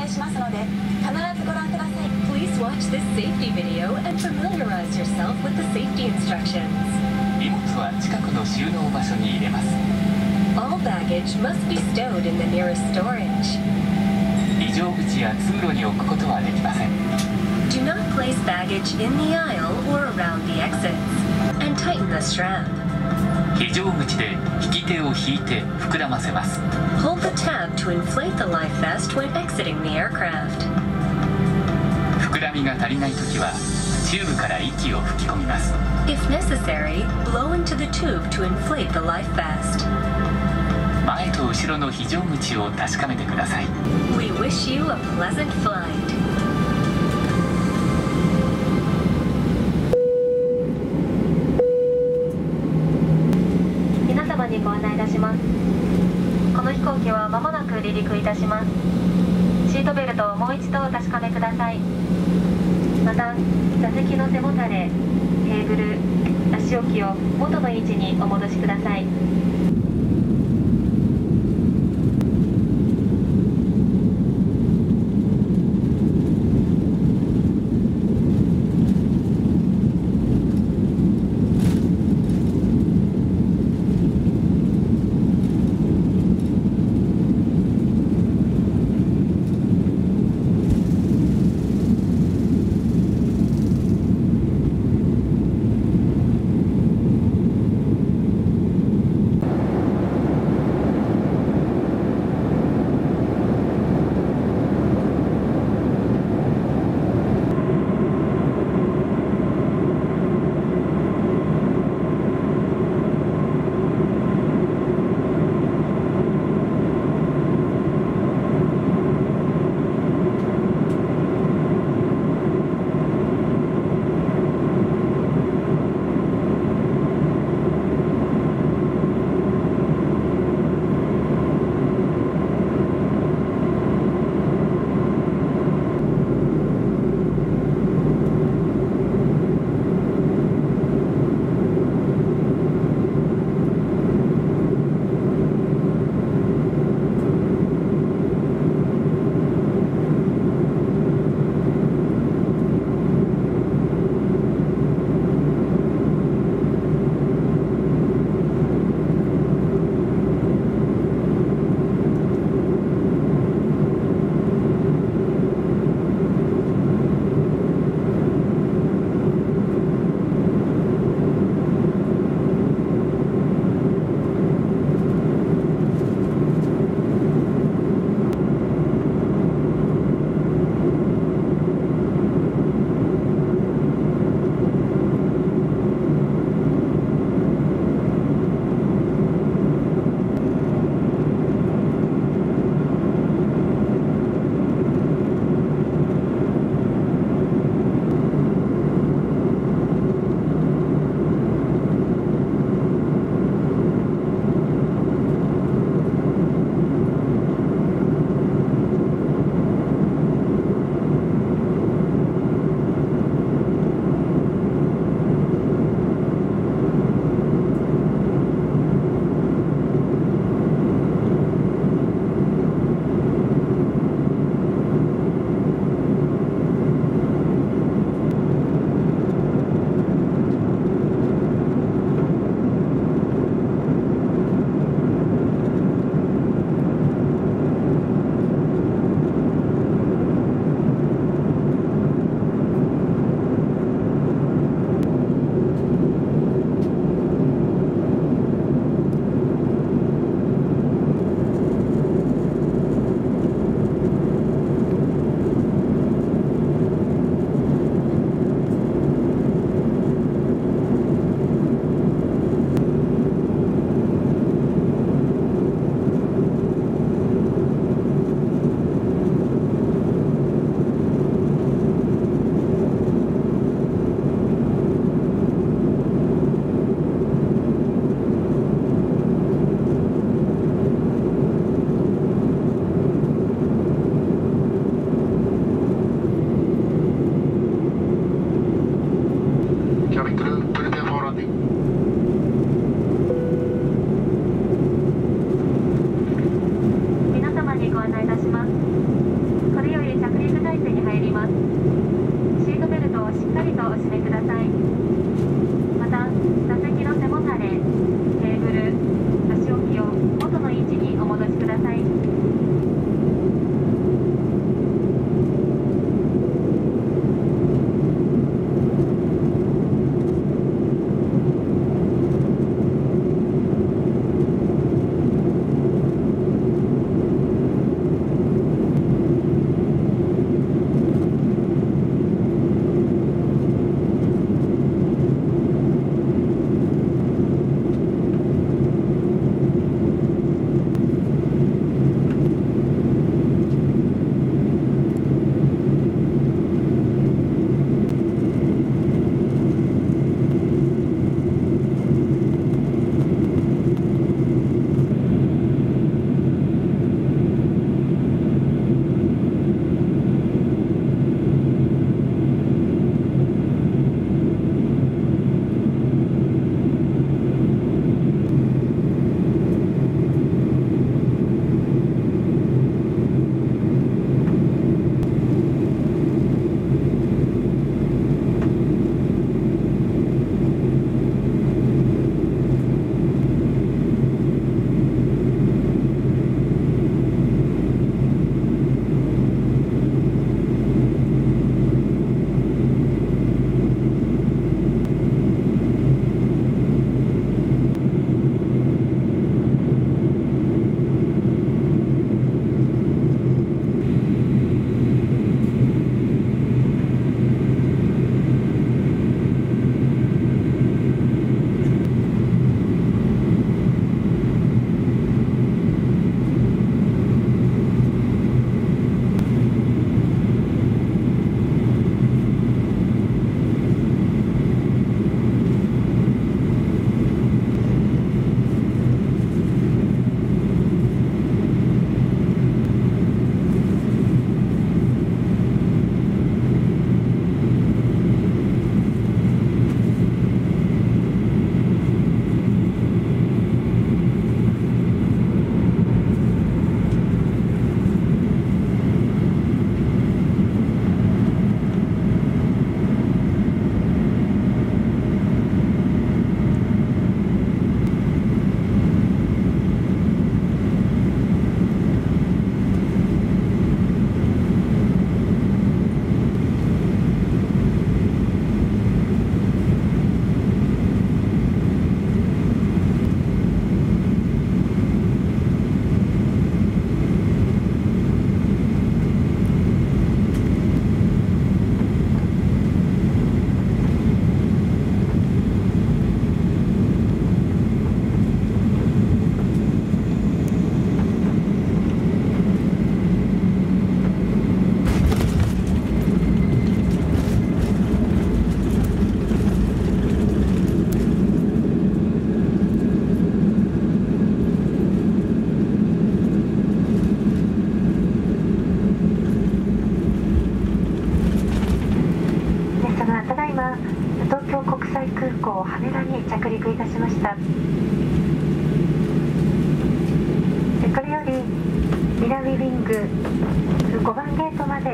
しますので必ずご覧ください。 Please watch this safety video and familiarize yourself with the safety instructions. 荷物は近くの収納場所に入れます。 All baggage must be stowed in the nearest storage. 非常口や通路に置くことはできません。 Do not place baggage in the aisle or around the exits. And tighten the strap. 非常口で引き手を引いて膨らませます。 Hold the tab to inflate the life vest when exiting the aircraft. 膨らみが足りないときはチューブから息を吹き込みます。 If necessary, blow into the tube to inflate the life vest. 前と後ろの非常口を確かめてください。 We wish you a pleasant flight. 皆様にご案内いたします。この飛行機は間もなく離陸いたします。シートベルトをもう一度お確かめください。また座席の背もたれ、テーブル、足置きを元の位置にお戻しください。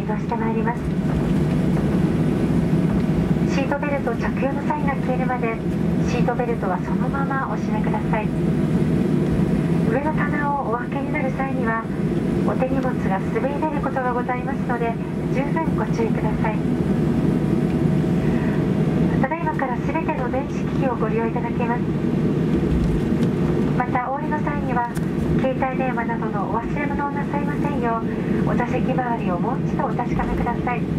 移動してまいります。シートベルト着用のサインが消えるまでシートベルトはそのままお締めください。上の棚をお開けになる際にはお手荷物が滑り出ることがございますので十分ご注意ください。ただいまから全ての電子機器をご利用いただけます。またお降りの際には携帯電話などのお忘れ物をなさいませんようお座席周りをもう一度お確かめください。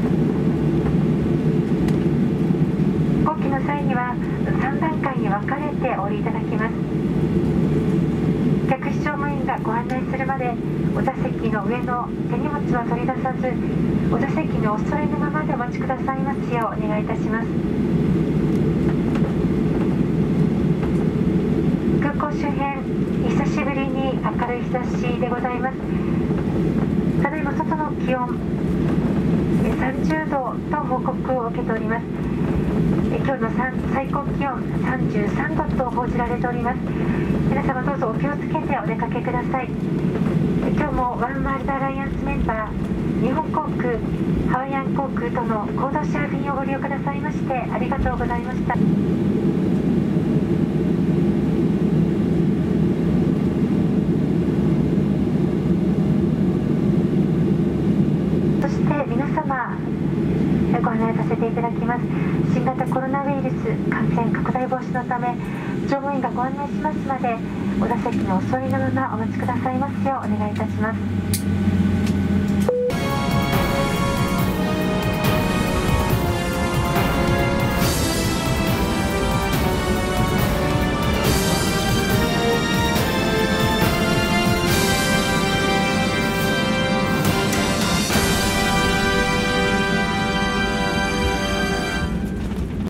後期の際には3段階に分かれてお降りいただきます。客室乗務員がご案内するまでお座席の上の手荷物は取り出さずお座席にお座りのままでお待ちくださいますようお願いいたします。空港周辺久しぶりに明るい日差しでございます。ただいま外の気温30度と報告を受けております。今日の最高気温33度と報じられております。皆様どうぞお気をつけてお出かけください。今日もワンワールドアライアンスメンバー日本航空ハワイアン航空との合同シェア便をご利用くださいましてありがとうございました。そして皆様ご案内させていただきます。新型コロナウイルス感染拡大防止のため乗務員がご案内しますまでお座席のお座りのままお待ちくださいますようお願いいたします。